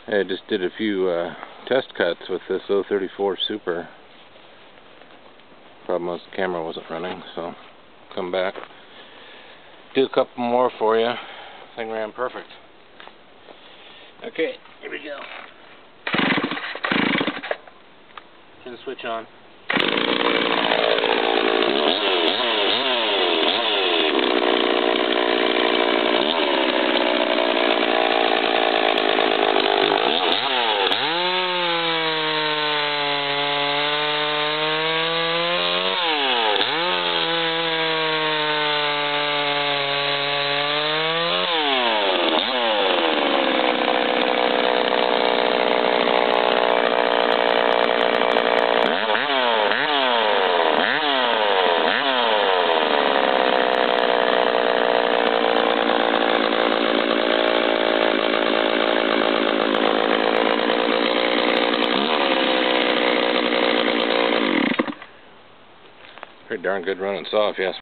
I just did a few test cuts with this 034 Super. Problem was the camera wasn't running, so come back. Do a couple more for you. Thing ran perfect. Okay, here we go. Turn the switch on. Pretty darn good running saw, if you ask me.